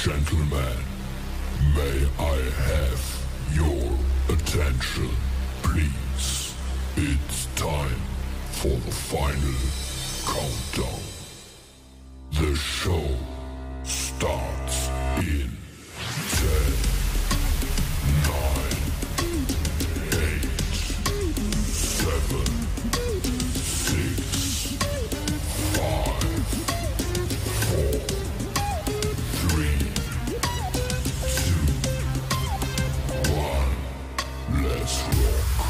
Gentlemen, may I have your attention, please? It's time for the final countdown. The show starts in 10, 9, 8, 7, 6, 5, 4, 3, 2, 1. Let's rock.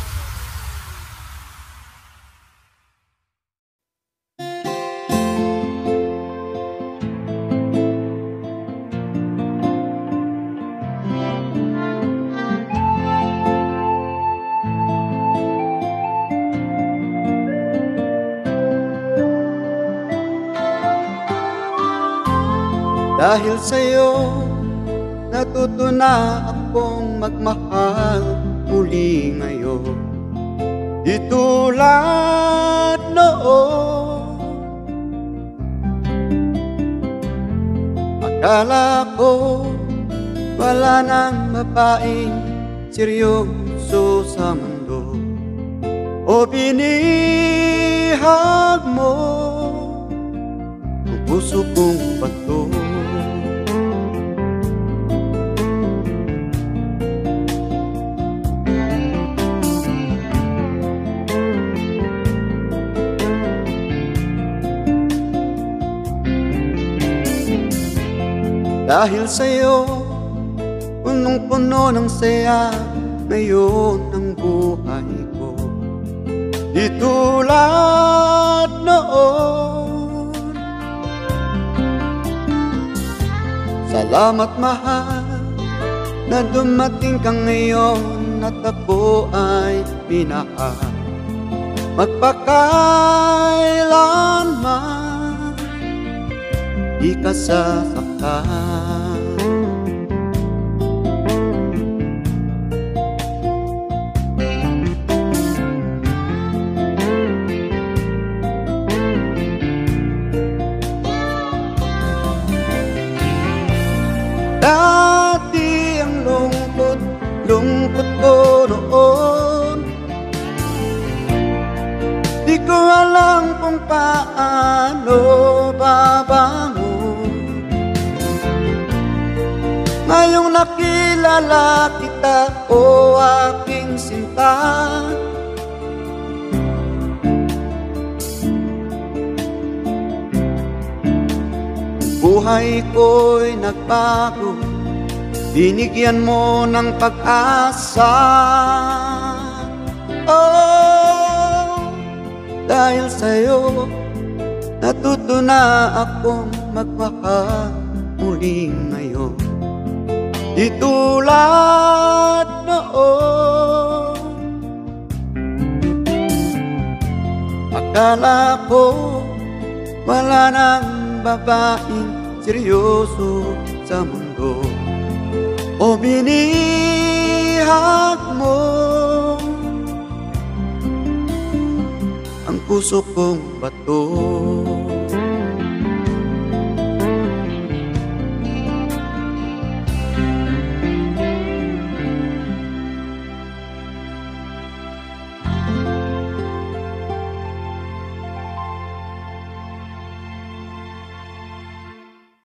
Dahil sa'yo, natuto na akong magmahal muli ngayon. Di tulad noon, akala ko wala nang babaeng seryoso sa mundo. O binihag mo ang puso kong bato. Dahil sa'yo, punong-puno ng saya ngayon ang buhay ko. Di tulad noon. Salamat mahal na dumating ka ngayon at ako ay minahal. Magpakailanman di ka sasaktan. Dati ang lungkot ko noon, di ko alam kung paano babangon. Ngayong nakilala kita, o aking sinta, buhay ko'y nagbago, binigyan mo ng pag-asa. Oh, dahil sa'yo, natuto na akong magmahal muli ngayon. Di tulad noon, akala ko wala nang babaeng seryoso sa mundo. O binihag mo ang puso kong bato.